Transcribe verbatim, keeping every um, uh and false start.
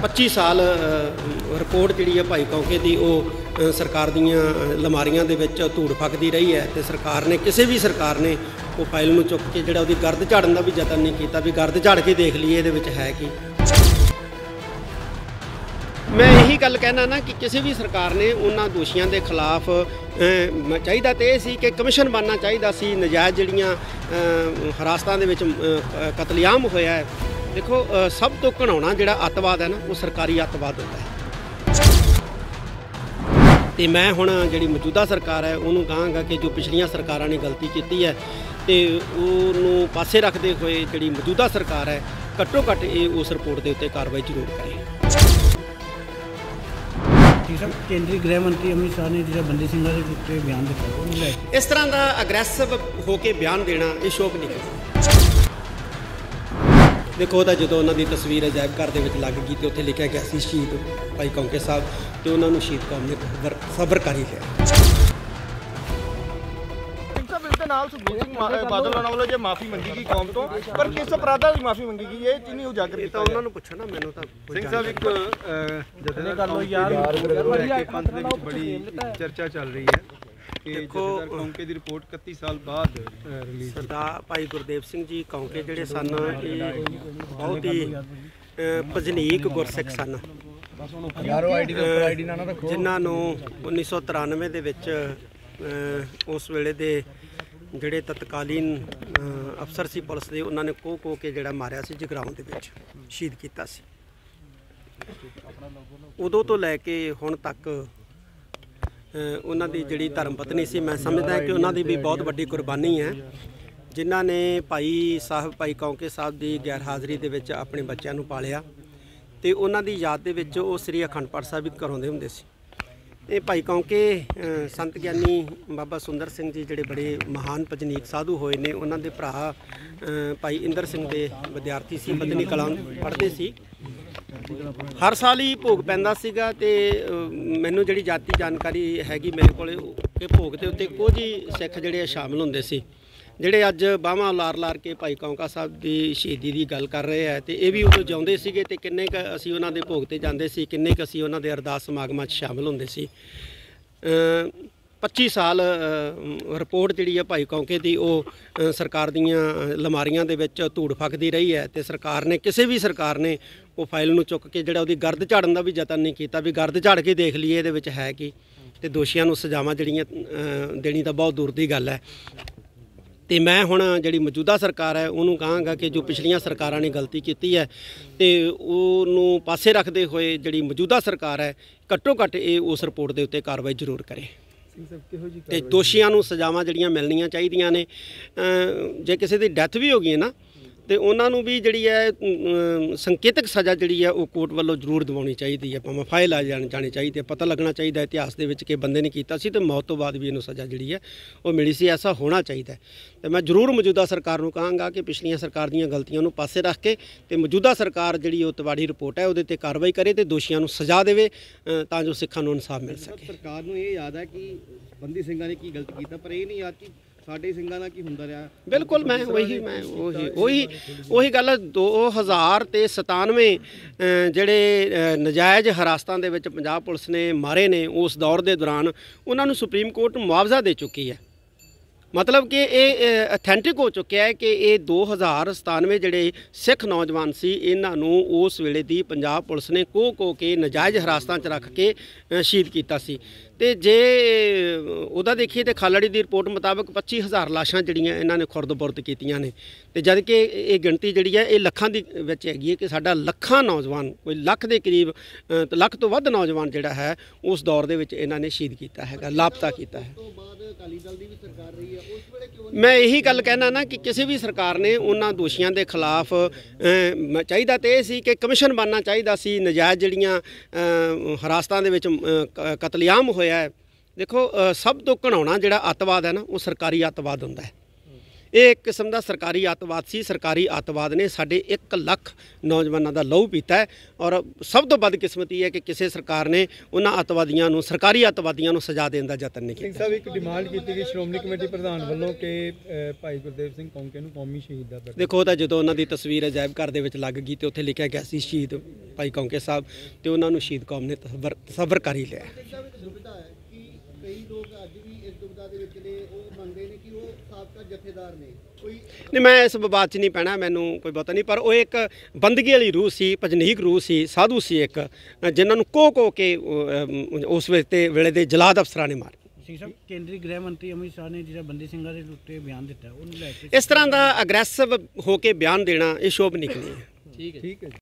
पच्ची साल रिपोर्ट जी है भाई कौके की वो सरकार दीयां लमारियां दे विच धूड़ फकदी रही है तो सरकार ने किसी भी सरकार ने वो फाइल नूं चुक के जिहड़ा उहदी गर्द झाड़न का भी यतन नहीं किया भी गर्द झाड़ के देख लीए इहदे विच है कि मैं यही गल कहना ना कि किसी भी सरकार ने उन्हां दोषियों के खिलाफ चाहिए तो यह सी कि कमिशन बनना चाहिए सी नजायज़ जिहड़ियां हिरासतां दे विच कतलेआम होया है। देखो सब तो घिनौना जिहड़ा अतवाद है ना वो सरकारी अतवाद होता है तो मैं हुण जिहड़ी मौजूदा सरकार है उन्होंने कहांगा कि जो पिछलियां सरकारां ने गलती की है तो उन्होंने पासे रखते हुए जिहड़ी मौजूदा सरकार है घट्टो घट्ट ये उस रिपोर्ट के उत्ते कार्रवाई जरूर करे। केंद्रीय गृह मंत्री अमित शाह ने जो बंदी सिंह के उत्ते बयान दिता इस तरह का अग्रैसिव होकर बयान देना ये शोभनीय। देखो तो जो उन्होंने तस्वीर अजायब घर के लग गई तो उत्थे लिखा गया सी शहीद भाई कौके साहब तो उन्होंने शहीद कौम ने सबर कर ही लिया। बादल वालों जो माफ़ी मंगी गई कौम तो पर किस अपराधा की माफ़ी मंगी गई ये चीज़ नहीं उजागर किया उन्होंने पूछो ना मैंने तो सिंह साहब एक जथेदार बड़ी चर्चा चल रही है कि जथेदार कौंके की रिपोर्ट इकतीस साल बाद रिलीज सरदार भाई गुरदेव सिंह जी कौंके जिहड़े सन बहुत ही भजनीक गुरसिख सन जिन्होंने उन्नीस सौ तिरानवे दे विच उस वेले दे जिहड़े तत्कालीन अफसर सी पुलिस दे उन्होंने कोह कोह के जिहड़ा मारिया सी जगराऊं दे विच शहीद कीता सी। उदों तो लैके हुण तक उन्हां दी जिहड़ी धर्म पत्नी सी मैं समझदा कि उन्हां दी भी बहुत वड्डी कुर्बानी है जिन्हां ने भाई साहब भाई कौंके साहब की गैर हाज़री दे विच अपने बच्चों नूं पालिया ते उन्हां दी याद दे विच वो श्री अखंड पाठ साहिब भी कराउंदे हुंदे सी। ये भाई कौंके संत ज्ञानी बाबा सुंदर सिंह जी जिहड़े बड़े महान भजनीक साधु होए ने उन्हां दे भरा भाई इंदर सिंह दे विद्यार्थी सी बदनी कलां पढ़दे सी। हर साल ही भोग पैंदा सीगा ते मैनूं जिहड़ी जाती जानकारी हैगी मेरे कोले कि भोग दे उत्ते कुछ ही सिख जिहड़े शामिल हुंदे सी जिहड़े अज बाहां लार लार के भाई कौंका साहब की शहीदी की गल कर रहे हैं तो ये भी उदों जिउंदे सीगे ते किन्ने क असीं उन्हां दे भोग ते जांदे सी किन्ने क असीं उन्हां दे अरदास समागमां 'च शामिल हुंदे सी। पच्ची साल रिपोर्ट जिहड़ी है भाई कौंके की वो सरकार दीयां लमारियां दे विच धूड़ फकदी रही है तो सरकार ने किसी भी सरकार ने वो फाइल नूं चुक के जिहड़ा उहदी गर्द झाड़न का भी यतन नहीं किया भी गर्द झाड़ के देख लीए इहदे विच है कि ते दोषियां नूं सज़ावां जिहड़ियां देनी तां बहुत दूर की गल है। तो मैं हुण जिहड़ी मौजूदा सरकार है उन्होंने कहांगा कि जो पिछलियां सरकारां ने गलती की है तो उन्होंने पासे रखते हुए जिहड़ी मौजूदा सरकार है घट्टो घट्ट ये उस रिपोर्ट के उत्ते कार्रवाई जरूर करे ते दोषियां नूं सज़ावां जिहड़ियां मिलनियां चाहीदियां ने। जे किसी की डैथ भी हो गई है ना तो उन्होंने भी जिहड़ी है संकेतक सज़ा जिहड़ी है वो कोर्ट वालों जरूर दिवाउणी चाहिदी है भावें फाइल आ जानी जानी चाहिए पता लगना चाहिए इतिहास के विच कि बंदे ने कीता सी ते मौत तो बाद भी इन्हूं सज़ा जिहड़ी है वो मिली सी ऐसा होना चाहिए। तो मैं जरूर मौजूदा सरकार नूं कहांगा कि पिछलियां सरकार दीयां गलतियां नूं पासे रख के ते मौजूदा सरकार जिहड़ी वो तवाड़ी रिपोर्ट है उहदे ते कार्रवाई करे ते दोषियां नूं सज़ा देवे तां जो सिखां नूं इंसाफ मिल सके। सरकार नूं ये याद है कि बंदी सिंघां ने की गलती कीता पर ये नहीं याद कि साडे सिंघां दा की हुंदा रहा। बिल्कुल मैं वही मैं वही वही वही गल दो हज़ार ते सतानवे जिहड़े नजायज़ हिरासतां दे विच पंजाब पुलिस ने मारे ने उस दौर के दौरान उन्हां नूं सुप्रीम कोर्ट मुआवजा दे चुकी है। मतलब कि ये अथेंटिक हो चुकिया है कि ये दो हज़ार सतानवे जिहड़े सिख नौजवान सी इन्हां नूं उस वेले दी पंजाब पुलिस ने कोह कोह के नजायज़ हिरासतां च रख के शहीद कीता सी। ते जे उहदा देखिए तो खालड़ी की रिपोर्ट मुताबिक पच्ची हज़ार लाशां जिहड़ियां इन्हां ने खुरद बुरद कीतियां ने ते जद कि ये गिणती जिहड़ी है ये लखां दी विच हैगी है कि साडा लखां नौजवान कोई लख के करीब लख तो वध नौजवान जिहड़ा है उस दौर दे विच इन्हां ने शहीद कीता हैगा लापता कीता है। मैं यही गल कहना ना कि किसी भी सरकार ने उन्हां दोषियों के खिलाफ चाहिए तो यह सी कि कमिशन बनना चाहिए सी नजायज़ जिहड़ियां हिरासतां दे विच कतलेआम होया है। देखो सब तो घिनौना जिहड़ा अतवाद है ना वो सरकारी अतवाद हुंदा है। ये एक किस्म का सरकारी अतवाद सी। सरकारी अतवाद ने साढ़े एक लख नौजवानों का लहू पीता है और सब तो बदकिस्मती है कि किसी सरकार ने उन्होंने अतवादियों को सरकारी अतवादियों को सजा देने का यतन नहीं किया। सिंह साहब एक डिमांड की गई श्रोमणी कमेटी प्रधान वालों के भाई गुरदेव सिंह कौंके नूं कौमी शहीद दा। देखो तो जो उन्होंने तस्वीर अजायब घर के लग गई तो उत्थे लिखा गया सी शहीद ਭਾਈ ਕੌਂਕੇ ਸਾਹਿਬ ਤੇ ਉਹਨਾਂ ਨੂੰ ਸ਼ਹੀਦ ਕੌਮ ਨੇ ਤਸੱਵਰ ਤਸੱਵਰ ਕਰ ਹੀ ਲਿਆ। ਦੁਬਿਧਾ ਹੈ ਕਿ ਕਈ ਲੋਕ ਅੱਜ ਵੀ ਇਸ ਦੁਬਿਧਾ ਦੇ ਵਿੱਚ ਨੇ, ਉਹ ਮੰਨਦੇ ਨੇ ਕਿ ਉਹ ਸਾਬਕਾ ਜਥੇਦਾਰ ਨੇ। ਕੋਈ ਨਹੀਂ, ਮੈਂ ਇਸ ਵਿਵਾਦ 'ਚ ਨਹੀਂ ਪੈਣਾ, ਮੈਨੂੰ ਕੋਈ ਪਤਾ ਨਹੀਂ, ਪਰ ਉਹ ਇੱਕ ਬੰਦਗੀ ਵਾਲੀ ਰੂਹ ਸੀ, ਭਜਨੀਕ ਰੂਹ ਸੀ, ਸਾਧੂ ਸੀ ਇੱਕ, ਜਿਨ੍ਹਾਂ ਨੂੰ ਕੋ ਕੋ ਕੇ ਉਸ ਵੇਲੇ ਵੇਲੇ ਦੇ ਜਲਾਦ ਅਫਸਰਾਂ ਨੇ ਮਾਰੇ। ਸਿੰਘ ਸਾਹਿਬ, ਕੇਂਦਰੀ ਗ੍ਰਹਿ ਮੰਤਰੀ ਅਮਿਤ ਸ਼ਾਹ ਨੇ ਜਿਹੜਾ ਬੰਦੀ ਸਿੰਘਾਂ ਦੇ ਉੱਤੇ ਬਿਆਨ ਦਿੱਤਾ ਉਹਨੂੰ ਲੈ ਕੇ ਇਸ ਤਰ੍ਹਾਂ ਦਾ ਅਗਰੈਸਿਵ ਹੋ ਕੇ ਬਿਆਨ ਦੇਣਾ ਇਹ ਸ਼ੋਭ ਨਿਕਲੀ ਹੈ। ਠੀਕ ਹੈ।